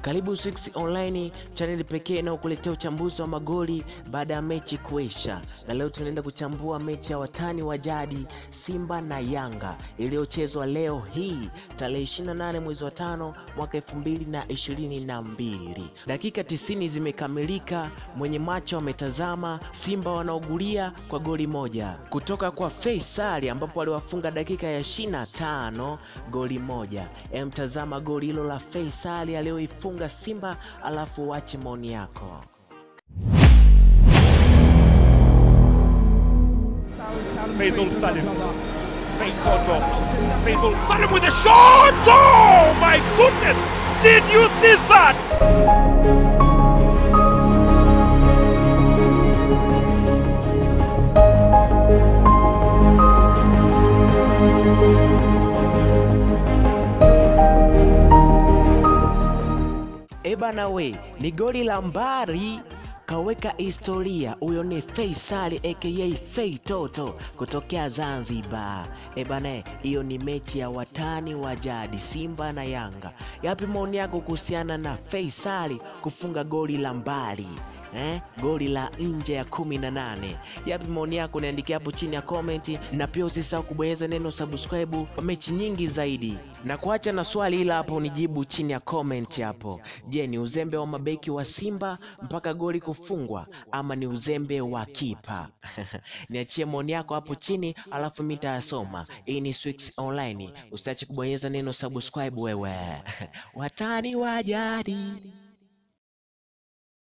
Karibu Swenxonline, channel pekee na kukuletea uchambuzi wa magoli baada ya mechi kuisha. Na leo tunaenda kuchambua mechi ya watani wa jadi Simba na Yanga iliyochezwa leo hii tarehe 28 mwezi wa 5 mwaka 2022. Dakika 90 zimekamilika, mwenye macho ametazama. Simba wanaogulia kwa goli moja kutoka kwa Feisal ambapo aliwafunga dakika ya 25 goli moja. Tazama goli hilo la Feisal aliyoifunga Simba, alafu wache maoni yako. Feitoto, Feitoto, Feisal with a shot! Oh my goodness! Did you see that? Bana we, ni goli la mbari kaweka historia. Huyo ni Feisal aka Feitoto kutokea Zanzibar. Bana, hiyo ni mechi ya watani wa jadi Simba na Yanga. Yapi maoni yako kuhusiana na Feisal kufunga goli la mbali? Goli la nje ya 18. Yapi maoni yako? Niandikia hapo chini ya comment, na pia usisahau kubonyeza neno subscribe kwa mechi nyingi zaidi, na kuacha na swali ila hapo nijibu chini ya comment hapo. Je, ni uzembe wa mabeki wa Simba mpaka goli kufungwa ama ni uzembe wa kipa? Niachie maoni yako hapo chini, alafu mimi nitasoma. Hii ni Swenxonline, usiache kubonyeza neno subscribe wewe. Watani wa jadi.